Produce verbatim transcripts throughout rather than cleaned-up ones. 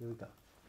Here we go.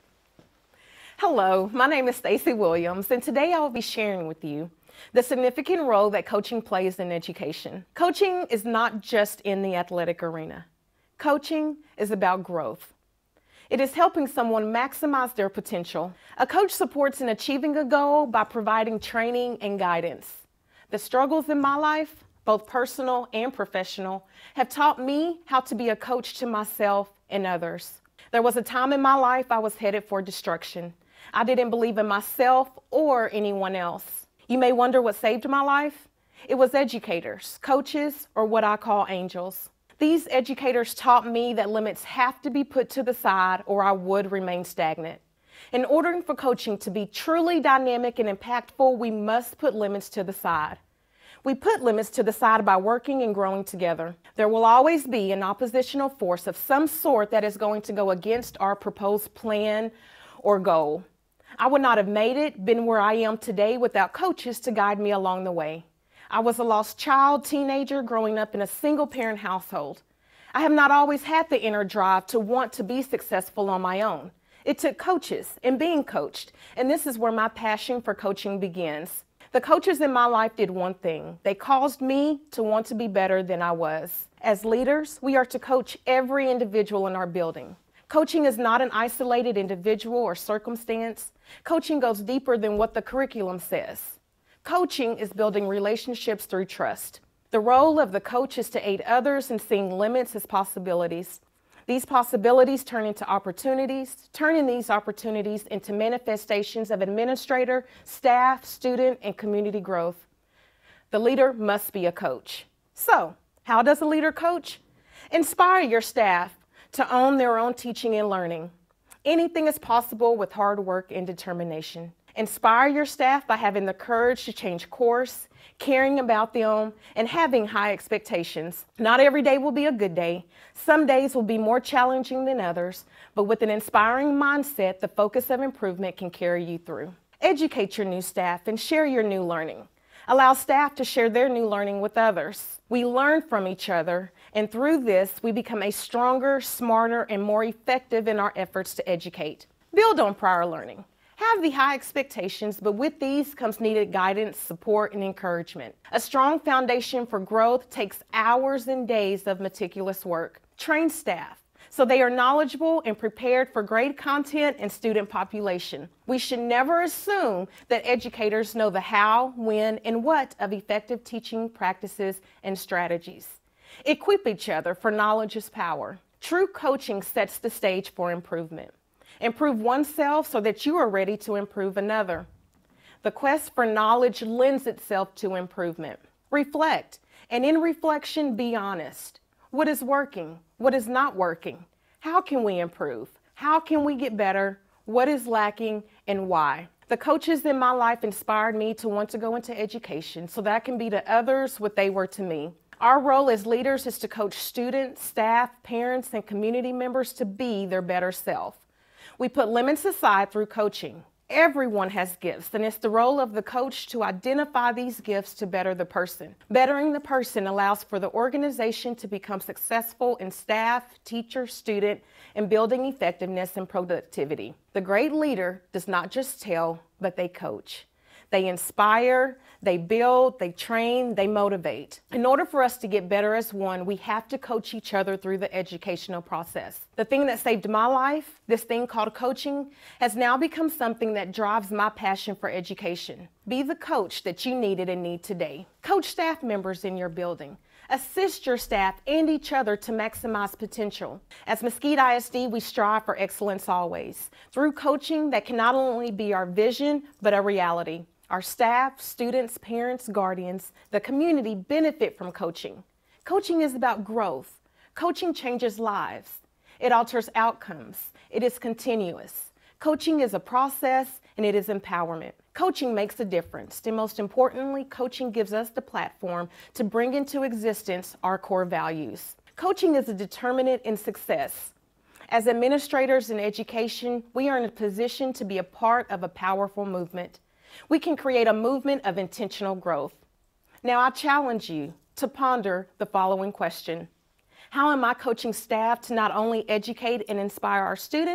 Hello, my name is Stacie Williams, and today I will be sharing with you the significant role that coaching plays in education. Coaching is not just in the athletic arena. Coaching is about growth. It is helping someone maximize their potential. A coach supports in achieving a goal by providing training and guidance. The struggles in my life, both personal and professional, have taught me how to be a coach to myself and others. There was a time in my life I was headed for destruction. I didn't believe in myself or anyone else. You may wonder what saved my life. It was educators, coaches, or what I call angels. These educators taught me that limits have to be put to the side or I would remain stagnant. In order for coaching to be truly dynamic and impactful, we must put limits to the side. We put limits to the side by working and growing together. There will always be an oppositional force of some sort that is going to go against our proposed plan or goal. I would not have made it, been where I am today without coaches to guide me along the way. I was a lost child, teenager, growing up in a single-parent household. I have not always had the inner drive to want to be successful on my own. It took coaches and being coached, and this is where my passion for coaching begins. The coaches in my life did one thing. They caused me to want to be better than I was. As leaders, we are to coach every individual in our building. Coaching is not an isolated individual or circumstance. Coaching goes deeper than what the curriculum says. Coaching is building relationships through trust. The role of the coach is to aid others in seeing limits as possibilities. These possibilities turn into opportunities, turning these opportunities into manifestations of administrator, staff, student, and community growth. The leader must be a coach. So, how does a leader coach? Inspire your staff to own their own teaching and learning. Anything is possible with hard work and determination. Inspire your staff by having the courage to change course, caring about them, and having high expectations. Not every day will be a good day. Some days will be more challenging than others, but with an inspiring mindset, the focus of improvement can carry you through. Educate your new staff and share your new learning. Allow staff to share their new learning with others. We learn from each other, and through this, we become a stronger, smarter, and more effective in our efforts to educate. Build on prior learning. Have the high expectations, but with these comes needed guidance, support, and encouragement. A strong foundation for growth takes hours and days of meticulous work. Train staff so they are knowledgeable and prepared for grade content and student population. We should never assume that educators know the how, when, and what of effective teaching practices and strategies. Equip each other, for knowledge is power. True coaching sets the stage for improvement. Improve oneself so that you are ready to improve another. The quest for knowledge lends itself to improvement. Reflect, and in reflection, be honest. What is working? What is not working? How can we improve? How can we get better? What is lacking and why? The coaches in my life inspired me to want to go into education so that I can be to others what they were to me. Our role as leaders is to coach students, staff, parents, and community members to be their better self. We put limits aside through coaching. Everyone has gifts, and it's the role of the coach to identify these gifts to better the person. Bettering the person allows for the organization to become successful in staff, teacher, student, and building effectiveness and productivity. The great leader does not just tell, but they coach. They inspire, they build, they train, they motivate. In order for us to get better as one, we have to coach each other through the educational process. The thing that saved my life, this thing called coaching, has now become something that drives my passion for education. Be the coach that you needed and need today. Coach staff members in your building. Assist your staff and each other to maximize potential. As Mesquite I S D, we strive for excellence always. Through coaching that can not only be our vision, but a reality. Our staff, students, parents, guardians, the community benefit from coaching. Coaching is about growth. Coaching changes lives. It alters outcomes. It is continuous. Coaching is a process and it is empowerment. Coaching makes a difference, and most importantly, coaching gives us the platform to bring into existence our core values. Coaching is a determinant in success. As administrators in education, we are in a position to be a part of a powerful movement. We can create a movement of intentional growth. Now I challenge you to ponder the following question. How am I coaching staff to not only educate and inspire our students,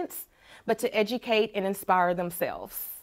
but to educate and inspire themselves.